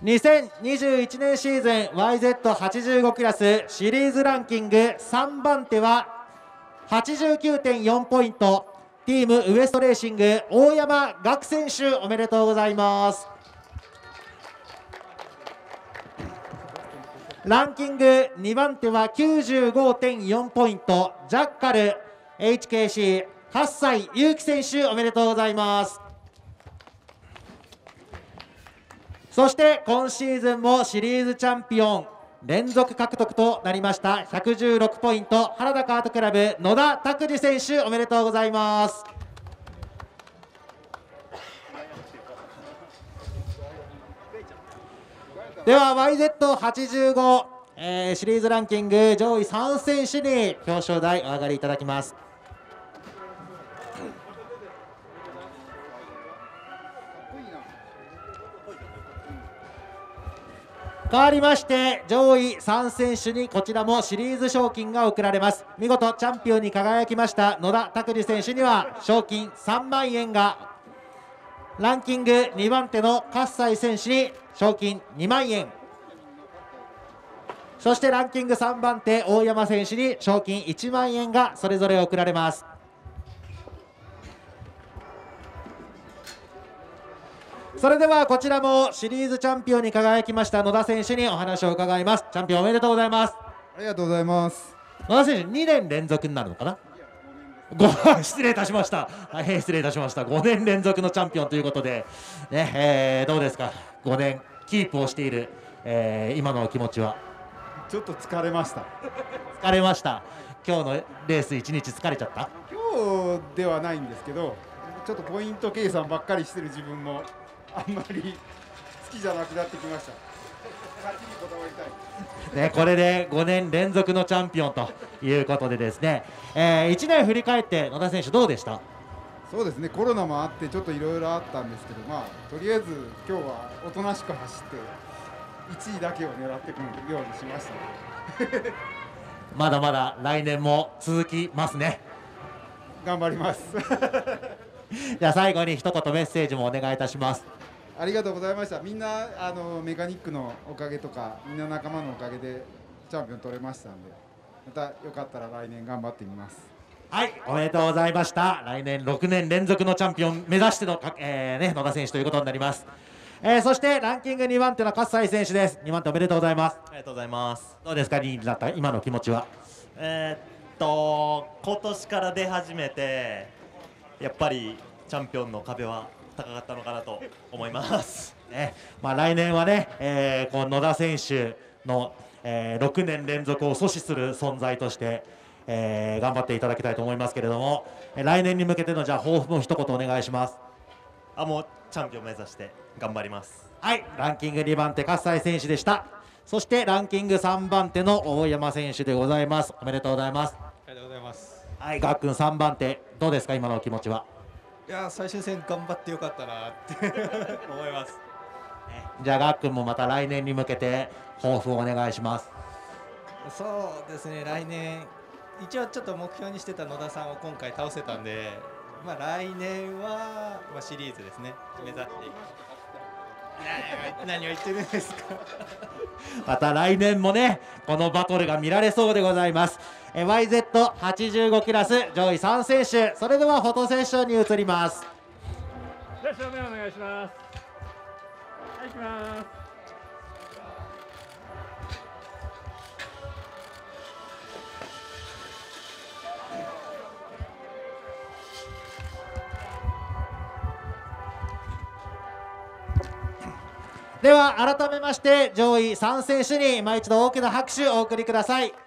2021年シーズン YZ85 クラスシリーズランキング3番手は 89.4 ポイント、ティームウエストレーシング大山岳選手、おめでとうございます。ランキング2番手は 95.4 ポイント、ジャッカル HKC 8歳祐希選手、おめでとうございます。そして今シーズンもシリーズチャンピオン連続獲得となりました116ポイント、原田カートクラブ野田拓司選手、おめでとうございます。では YZ85、シリーズランキング上位3選手に表彰台お上がりいただきます。変わりまして上位3選手にこちらもシリーズ賞金が贈られます。見事チャンピオンに輝きました野田拓司選手には賞金3万円が、ランキング2番手の葛西選手に賞金2万円、そしてランキング3番手大山選手に賞金1万円がそれぞれ贈られます。それではこちらもシリーズチャンピオンに輝きました野田選手にお話を伺います。チャンピオンおめでとうございます。 ありがとうございます。 野田選手2年連続になるのかな。失礼いたしました。大変失礼いたしました。5年連続のチャンピオンということで、ねどうですか、5年キープをしている、今のお気持ちは。 ちょっと疲れました。 疲れました。今日のレース1日疲れちゃった。 今日ではないんですけど、ちょっとポイント計算ばっかりしてる自分もあんまり好きじゃなくなってきました。勝ちにこだわりたい、 ね、これで5年連続のチャンピオンということでですね、1年振り返って野田選手どうでした？ そうですね、コロナもあってちょっといろいろあったんですけど、とりあえず今日はおとなしく走って1位だけを狙ってくるようにしました、 まだまだ来年も続きますね。 頑張りますじゃあ最後に一言メッセージもお願いいたします。 ありがとうございました。みんなメカニックのおかげとかみんな仲間のおかげでチャンピオン取れましたんで、またよかったら来年頑張ってみます。 はい、おめでとうございました。来年6年連続のチャンピオン目指しての野田選手ということになります。そしてランキング2番手の葛西選手です。2番手おめでとうございます。 ありがとうございます。 どうですか、2位になった今の気持ちは。 今年から出始めてやっぱりチャンピオンの壁は高かったのかなと思いますね。来年はね、この野田選手の、6年連続を阻止する存在として、頑張っていただきたいと思いますけれども、来年に向けてのじゃあ抱負も一言お願いします。 もうチャンピオン目指して頑張ります。 はい、ランキング2番手葛西選手でした。そしてランキング3番手の大山選手でございます。おめでとうございます。 ありがとうございます。 はい、ガックン3番手どうですか今のお気持ちは。 いや最終戦頑張ってよかったなって思います。 じゃあガックンもまた来年に向けて抱負をお願いします。 そうですね、来年一応ちょっと目標にしてた野田さんを今回倒せたんで、来年は、シリーズですね目指していく。何を言ってるんですかまた来年もねこのバトルが見られそうでございます。YZ85 クラス上位3選手、それではフォトセッションに移ります。 じゃあ正面お願いします。はい、行きます。 では改めまして上位3選手に今一度大きな拍手をお送りください。